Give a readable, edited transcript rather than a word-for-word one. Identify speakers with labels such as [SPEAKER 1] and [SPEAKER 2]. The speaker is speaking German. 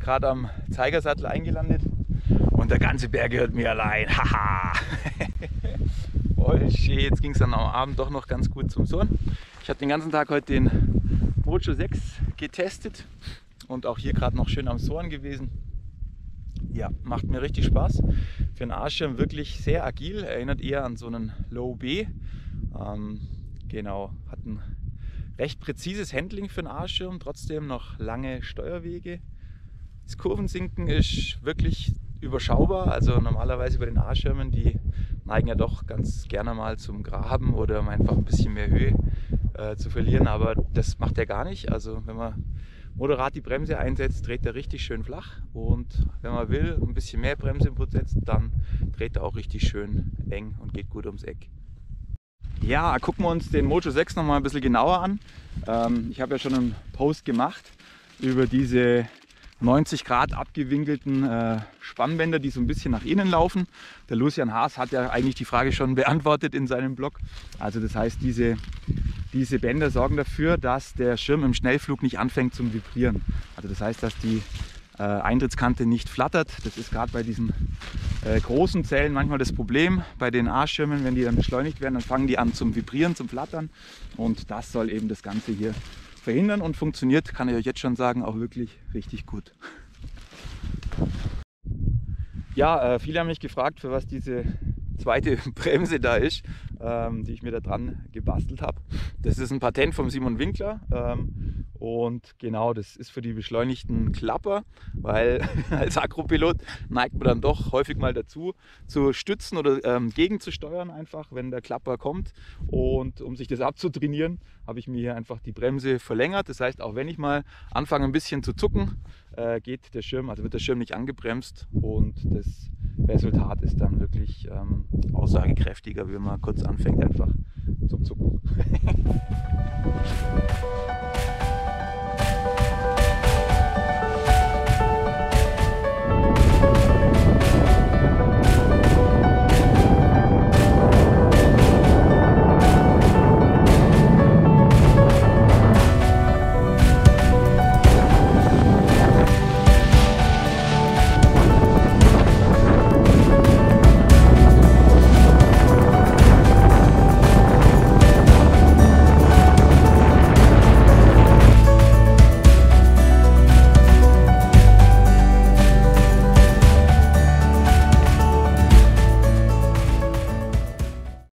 [SPEAKER 1] gerade am Zeigersattel eingelandet und der ganze Berg gehört mir allein. Haha! Voll schön. Jetzt ging es dann am Abend doch noch ganz gut zum Sohn. Ich habe den ganzen Tag heute den Mojo 6 getestet und auch hier gerade noch schön am Sohren gewesen. Ja, macht mir richtig Spaß. Für einen A-Schirm wirklich sehr agil, erinnert eher an so einen Low B. Genau, hat ein recht präzises Handling für einen A-Schirm, trotzdem noch lange Steuerwege. Das Kurvensinken ist wirklich überschaubar, also normalerweise bei den A-Schirmen, die neigen ja doch ganz gerne mal zum Graben oder um einfach ein bisschen mehr Höhe zu verlieren, aber das macht er gar nicht. Also wenn man moderat die Bremse einsetzt, dreht er richtig schön flach und wenn man will, ein bisschen mehr Bremsinput setzt, dann dreht er auch richtig schön eng und geht gut ums Eck. Ja, gucken wir uns den Mojo 6 noch mal ein bisschen genauer an. Ich habe ja schon einen Post gemacht über diese 90 Grad abgewinkelten Spannbänder, die so ein bisschen nach innen laufen. Der Lucian Haas hat ja eigentlich die Frage schon beantwortet in seinem Blog. Also das heißt, diese Bänder sorgen dafür, dass der Schirm im Schnellflug nicht anfängt zum Vibrieren. Also das heißt, dass die Eintrittskante nicht flattert. Das ist gerade bei diesen großen Zellen manchmal das Problem. Bei den A-Schirmen, wenn die dann beschleunigt werden, dann fangen die an zum Vibrieren, zum Flattern. Und das soll eben das Ganze hier verhindern und funktioniert, kann ich euch jetzt schon sagen, auch wirklich richtig gut. Ja, viele haben mich gefragt, für was diese zweite Bremse da ist, die ich mir da dran gebastelt habe. Das ist ein Patent vom Simon Winkler und genau, das ist für die beschleunigten Klapper, weil als Akropilot neigt man dann doch häufig mal dazu, zu stützen oder gegenzusteuern einfach, wenn der Klapper kommt, und um sich das abzutrainieren, habe ich mir hier einfach die Bremse verlängert. Das heißt, auch wenn ich mal anfange ein bisschen zu zucken, geht der Schirm, also wird der Schirm nicht angebremst und das Resultat ist dann wirklich aussagekräftiger, wenn man kurz anfängt einfach zum Zucken.